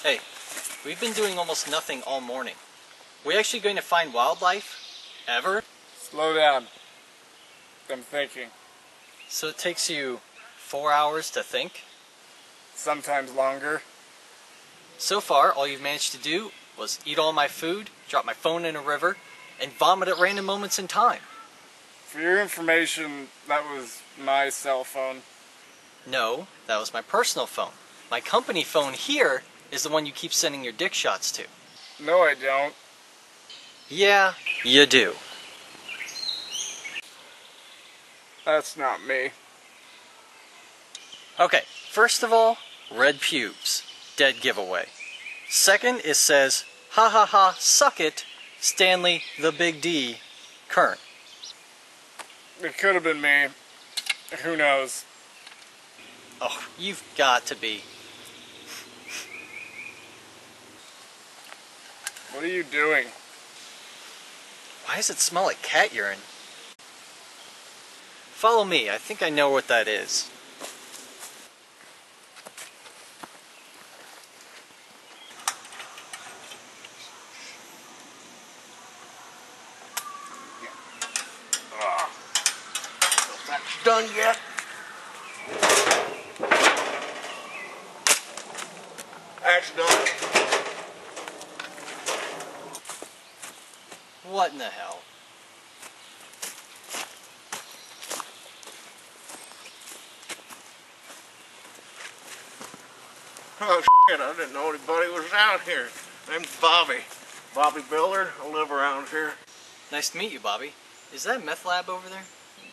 Hey, we've been doing almost nothing all morning. We actually going to find wildlife? Ever? Slow down. I'm thinking. So it takes you 4 hours to think? Sometimes longer. So far, all you've managed to do was eat all my food, drop my phone in a river, and vomit at random moments in time. For your information, that was my cell phone. No, that was my personal phone. My company phone here is the one you keep sending your dick shots to. No, I don't. Yeah, you do. That's not me. Okay, first of all, red pubes. Dead giveaway. Second, it says, ha ha ha, suck it, Stanley the Big D, Kern. It could have been me. Who knows? Oh, you've got to be. What are you doing? Why does it smell like cat urine? Follow me, I think I know what that is. That's done yet? That's done. What in the hell? Oh shit, I didn't know anybody was out here. Name's Bobby. Bobby Billard. I live around here. Nice to meet you, Bobby. Is that a meth lab over there?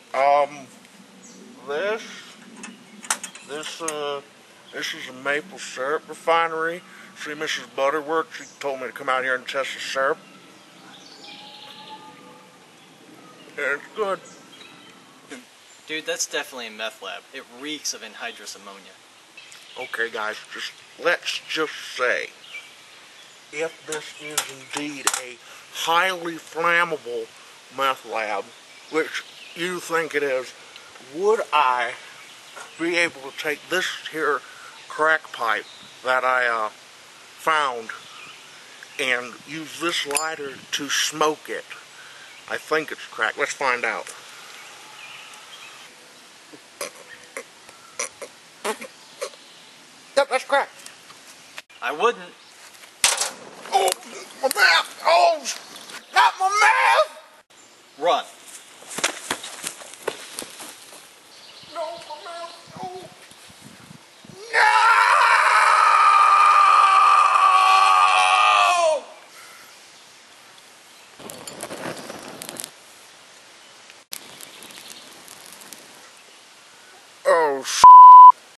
This is a maple syrup refinery. See Mrs. Butterworth, she told me to come out here and test the syrup. Yeah, it's good. Dude, that's definitely a meth lab. It reeks of anhydrous ammonia. Okay guys, let's just say, if this is indeed a highly flammable meth lab, which you think it is, would I be able to take this here crack pipe that I found and use this lighter to smoke it? I think it's crack. Let's find out. Yep, that's crack. I wouldn't. Oh, my mouth! Oh, not my mouth! Run.